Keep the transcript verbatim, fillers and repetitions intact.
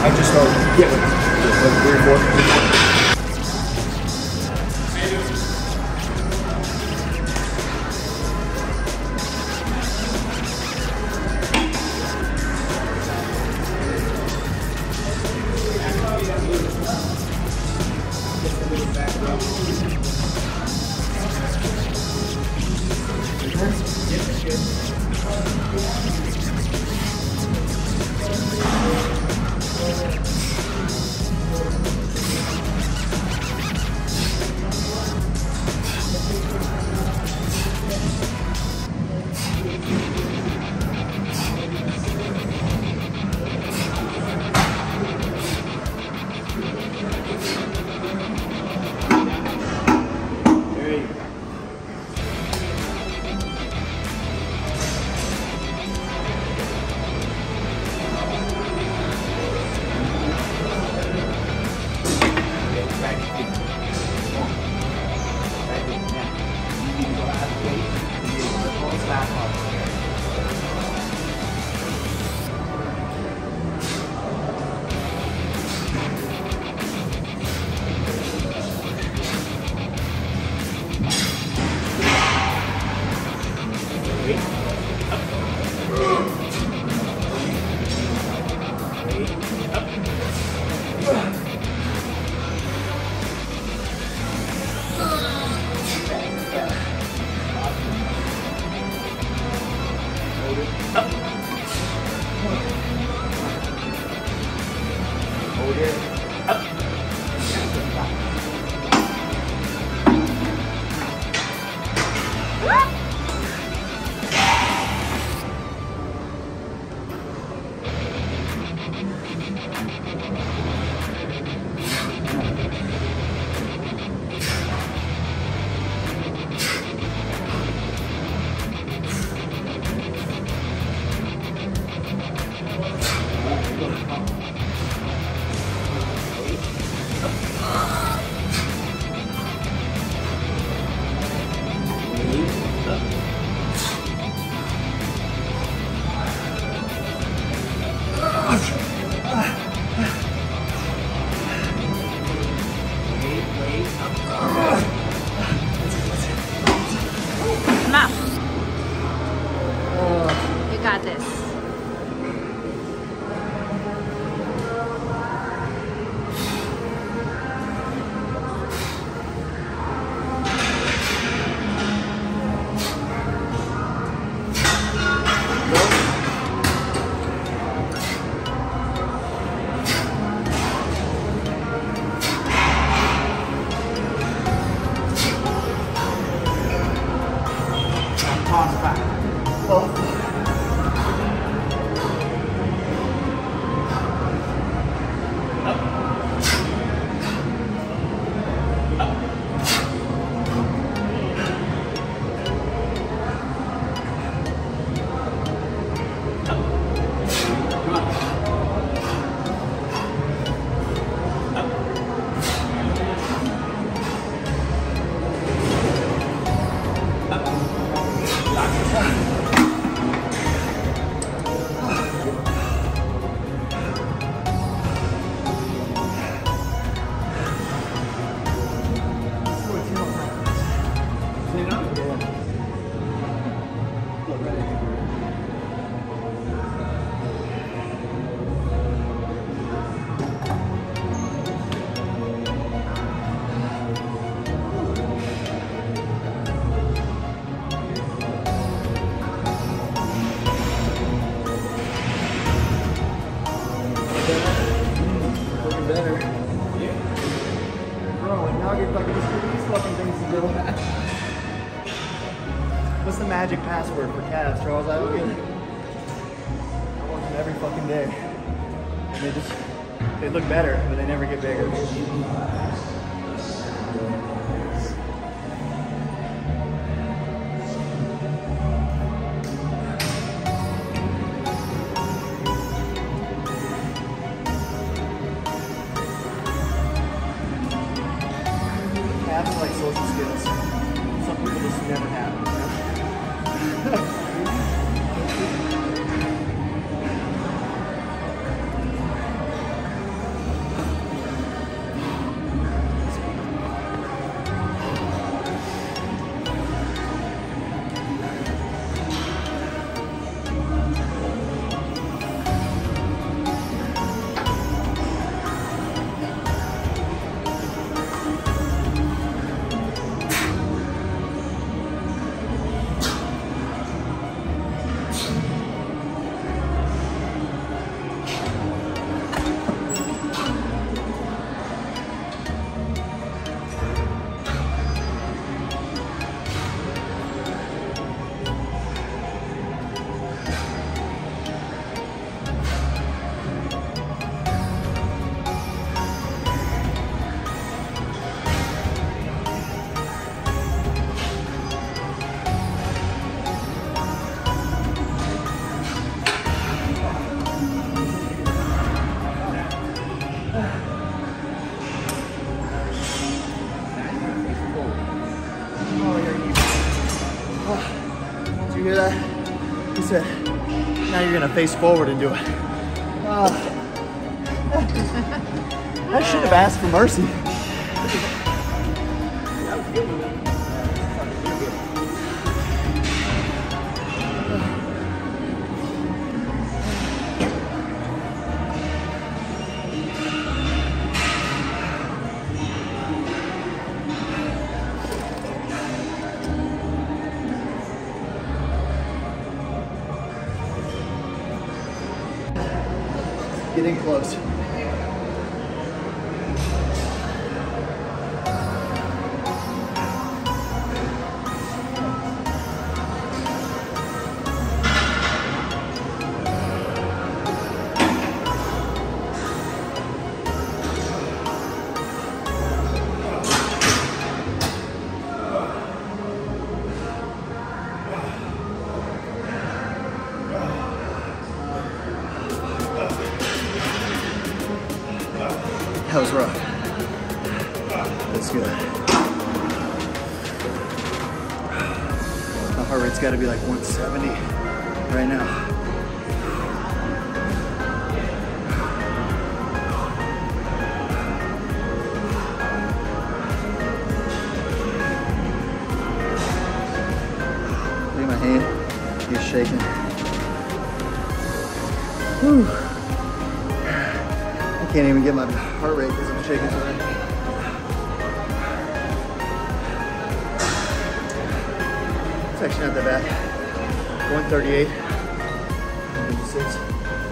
I just started. Yeah, like three or four. Three or four. What's the magic password for calves, Charles? I don't get it. I watch them every fucking day. And they just, they look better, but they never get bigger. Calves are like social skills. Some people just never have them. You hear that? He said, now you're gonna face forward and do it. Uh, I should have asked for mercy. Getting close. That was rough. That's good. My heart rate's got to be like one seventy right now. Look at my hand. He's shaking. Whew. I can't even get my heart rate because I'm shaking so bad. It's actually not that bad. one thirty-eight, one fifty-six.